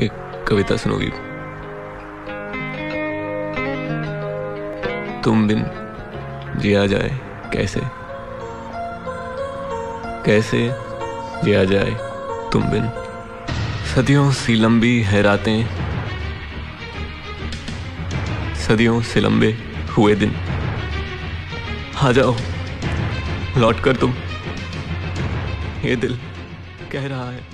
एक कविता सुनोगी? तुम बिन जिया जाए कैसे, कैसे जिया जाए तुम बिन। सदियों सी लंबी है रातें, सदियों से लंबे हुए दिन। आ जाओ लौट कर तुम, ये दिल कह रहा है।